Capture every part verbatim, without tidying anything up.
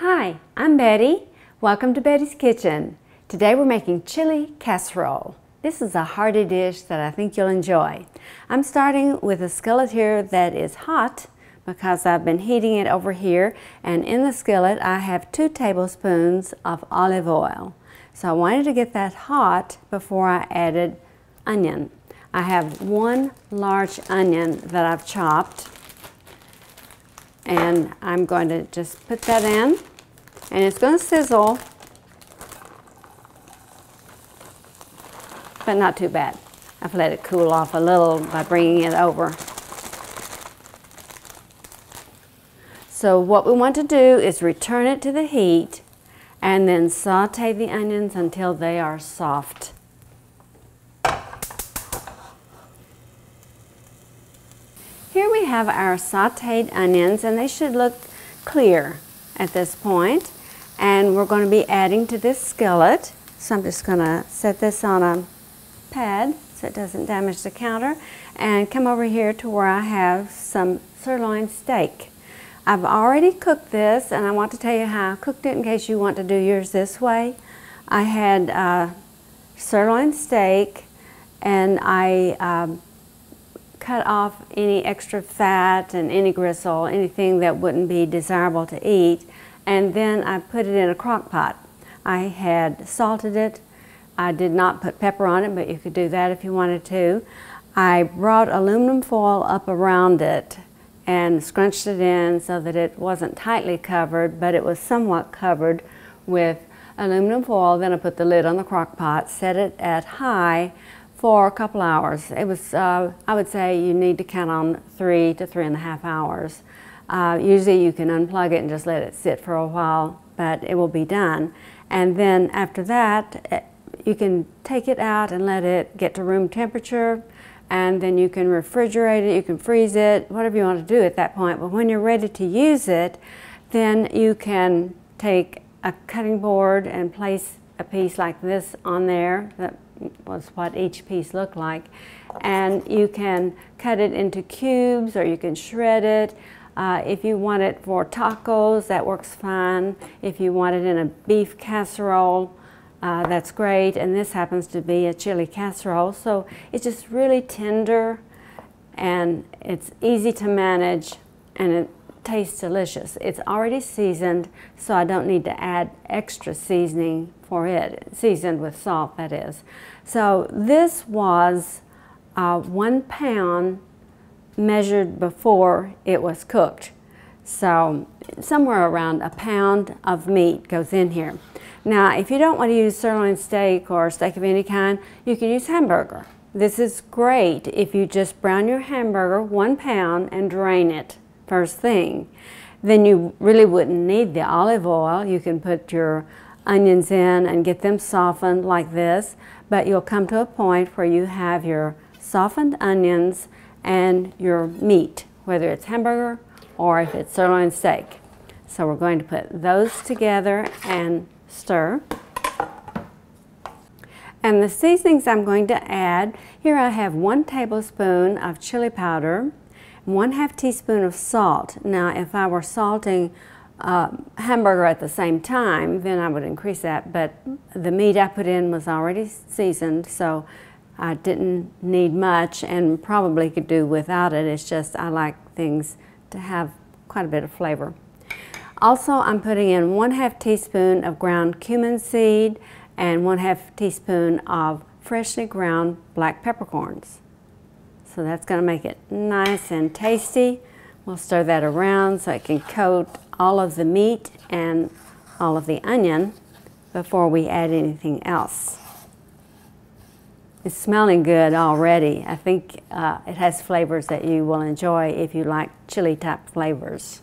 Hi, I'm Betty. Welcome to Betty's Kitchen. Today we're making chili casserole. This is a hearty dish that I think you'll enjoy. I'm starting with a skillet here that is hot because I've been heating it over here, and in the skillet I have two tablespoons of olive oil. So I wanted to get that hot before I added onion. I have one large onion that I've chopped, and I'm going to just put that in, and it's going to sizzle, but not too bad. I've let it cool off a little by bringing it over. So what we want to do is return it to the heat and then saute the onions until they are soft. Here we have our sauteed onions, and they should look clear at this point. And we're going to be adding to this skillet. So I'm just going to set this on a pad so it doesn't damage the counter, and come over here to where I have some sirloin steak. I've already cooked this, and I want to tell you how I cooked it in case you want to do yours this way. I had uh, sirloin steak, and I um, cut off any extra fat and any gristle, anything that wouldn't be desirable to eat, and then I put it in a crock pot. I had salted it. I did not put pepper on it, but you could do that if you wanted to. I brought aluminum foil up around it and scrunched it in so that it wasn't tightly covered, but it was somewhat covered with aluminum foil. Then I put the lid on the crock pot, set it at high for a couple hours. It was, uh, I would say you need to count on three to three and a half hours. Uh, usually you can unplug it and just let it sit for a while, but it will be done. And then after that, you can take it out and let it get to room temperature, and then you can refrigerate it, you can freeze it, whatever you want to do at that point. But when you're ready to use it, then you can take a cutting board and place a piece like this on there. That was what each piece looked like. And you can cut it into cubes, or you can shred it. Uh, if you want it for tacos, that works fine. If you want it in a beef casserole, uh, that's great. And this happens to be a chili casserole, so it's just really tender, and it's easy to manage, and it tastes delicious. It's already seasoned, so I don't need to add extra seasoning for it, seasoned with salt, that is. So this was uh, one pound measured before it was cooked. So somewhere around a pound of meat goes in here. Now, if you don't want to use sirloin steak or steak of any kind, you can use hamburger. This is great if you just brown your hamburger one pound and drain it first thing. Then you really wouldn't need the olive oil. You can put your onions in and get them softened like this, but you'll come to a point where you have your softened onions and your meat, whether it's hamburger or if it's sirloin steak. So we're going to put those together and stir. And the seasonings I'm going to add, here I have one tablespoon of chili powder, one half teaspoon of salt. Now, if I were salting uh, hamburger at the same time, then I would increase that, but the meat I put in was already seasoned, so I didn't need much, and probably could do without it. It's just I like things to have quite a bit of flavor. Also, I'm putting in one half teaspoon of ground cumin seed and one half teaspoon of freshly ground black peppercorns. So that's going to make it nice and tasty. We'll stir that around so it can coat all of the meat and all of the onion before we add anything else. It's smelling good already. I think uh, it has flavors that you will enjoy if you like chili type flavors.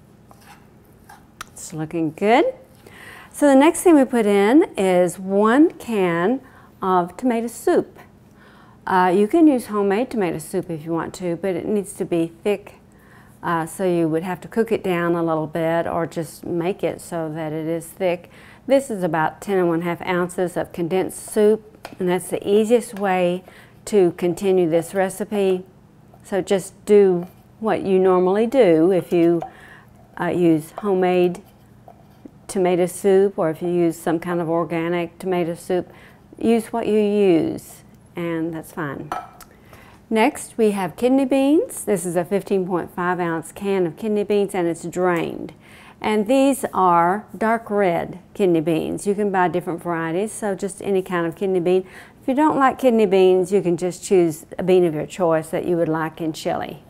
It's looking good. So the next thing we put in is one can of tomato soup. Uh, you can use homemade tomato soup if you want to, but it needs to be thick, uh, so you would have to cook it down a little bit or just make it so that it is thick. This is about ten and one half ounces of condensed soup, and that's the easiest way to continue this recipe. So just do what you normally do if you uh, use homemade tomato soup, or if you use some kind of organic tomato soup, use what you use, and that's fine. Next, we have kidney beans. This is a fifteen point five ounce can of kidney beans, and it's drained. And these are dark red kidney beans. You can buy different varieties, so just any kind of kidney bean. If you don't like kidney beans, you can just choose a bean of your choice that you would like in chili.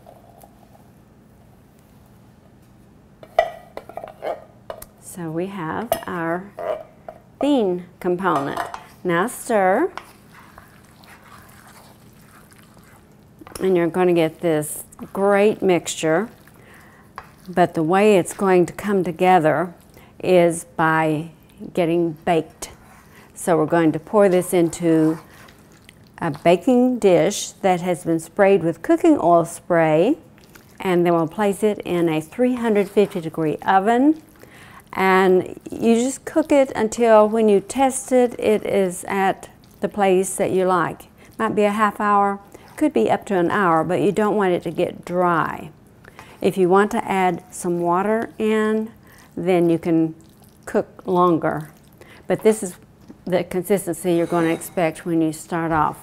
So we have our bean component. Now stir. And you're going to get this great mixture. But the way it's going to come together is by getting baked. So we're going to pour this into a baking dish that has been sprayed with cooking oil spray, and then we'll place it in a three hundred fifty degree oven, and you just cook it until when you test it, it is at the place that you like. Might be a half hour, could be up to an hour, but you don't want it to get dry. If you want to add some water in, then you can cook longer. But this is the consistency you're going to expect when you start off.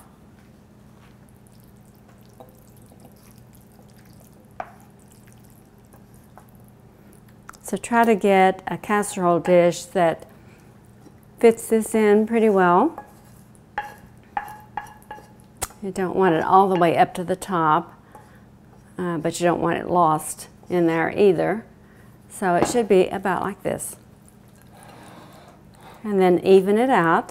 So try to get a casserole dish that fits this in pretty well. You don't want it all the way up to the top. Uh, but you don't want it lost in there either. So it should be about like this. And then even it out.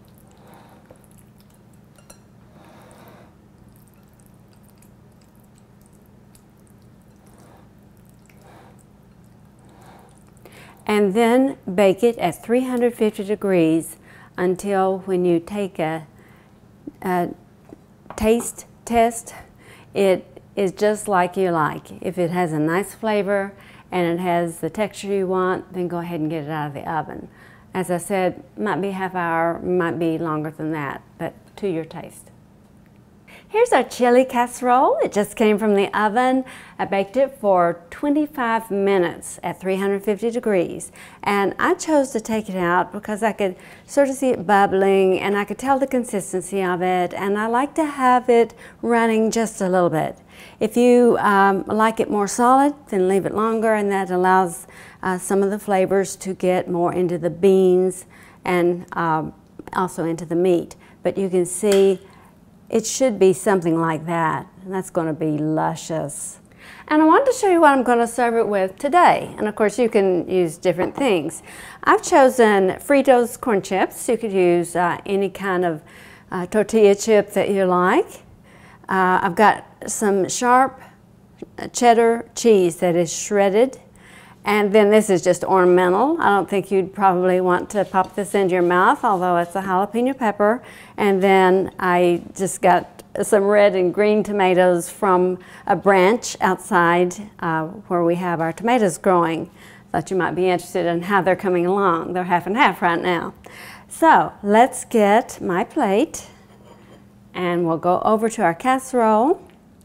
And then bake it at three hundred fifty degrees until when you take a, a taste test, it is just like you like. If it has a nice flavor and it has the texture you want, then go ahead and get it out of the oven. As I said, might be a half hour, might be longer than that, but to your taste. Here's our chili casserole. It just came from the oven. I baked it for twenty-five minutes at three hundred fifty degrees. And I chose to take it out because I could sort of see it bubbling and I could tell the consistency of it, and I like to have it running just a little bit. If you um, like it more solid, then leave it longer, and that allows uh, some of the flavors to get more into the beans and um, also into the meat. But you can see it should be something like that, and that's going to be luscious. And I want to show you what I'm going to serve it with today. And of course you can use different things. I've chosen Fritos corn chips. You could use uh, any kind of uh, tortilla chip that you like. Uh, I've got some sharp cheddar cheese that is shredded. And then this is just ornamental. I don't think you'd probably want to pop this into your mouth, although it's a jalapeno pepper. And then I just got some red and green tomatoes from a branch outside uh, where we have our tomatoes growing. Thought you might be interested in how they're coming along. They're half and half right now. So let's get my plate, and we'll go over to our casserole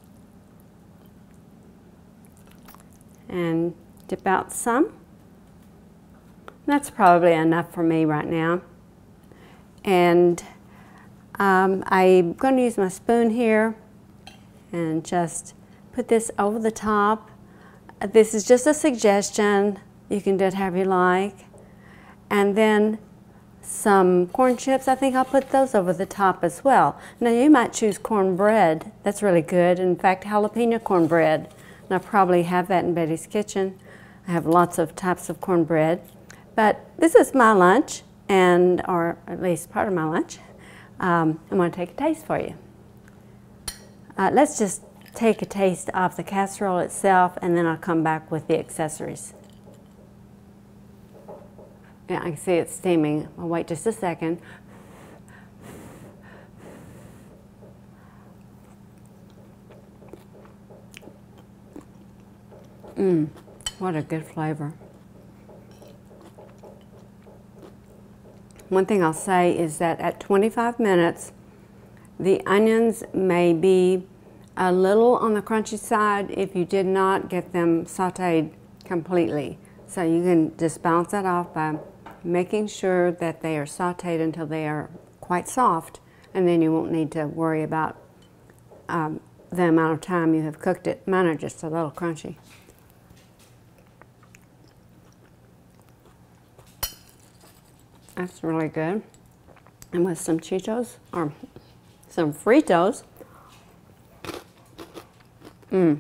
and dip out some. That's probably enough for me right now. And um, I'm going to use my spoon here and just put this over the top. This is just a suggestion. You can do it however you like. And then some corn chips. I think I'll put those over the top as well. Now you might choose cornbread. That's really good. In fact, jalapeno cornbread. And I probably have that in Betty's kitchen. I have lots of types of cornbread, but this is my lunch, and or at least part of my lunch. Um, I'm going to take a taste for you. Uh, let's just take a taste of the casserole itself, and then I'll come back with the accessories. Yeah, I can see it's steaming. I'll wait just a second. Mmm. What a good flavor. One thing I'll say is that at twenty-five minutes, the onions may be a little on the crunchy side if you did not get them sauteed completely. So you can just balance that off by making sure that they are sauteed until they are quite soft, and then you won't need to worry about um, the amount of time you have cooked it. Mine are just a little crunchy. That's really good. And with some Cheetos, or some Fritos, mmm.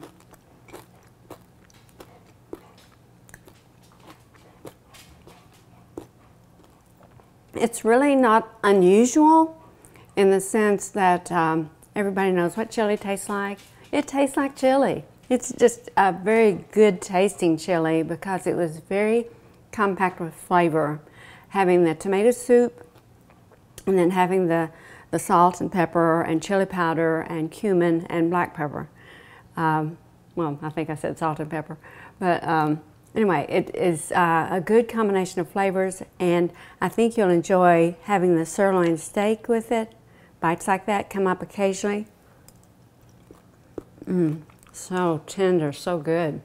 It's really not unusual in the sense that um, everybody knows what chili tastes like. It tastes like chili. It's just a very good tasting chili because it was very compact with flavor. Having the tomato soup and then having the, the salt and pepper and chili powder and cumin and black pepper. Um, well, I think I said salt and pepper, but um, anyway, it is uh, a good combination of flavors, and I think you'll enjoy having the sirloin steak with it. Bites like that come up occasionally. Mmm, so tender, so good.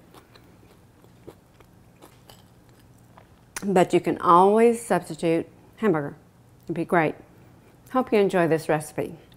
But you can always substitute hamburger. It'd be great. Hope you enjoy this recipe.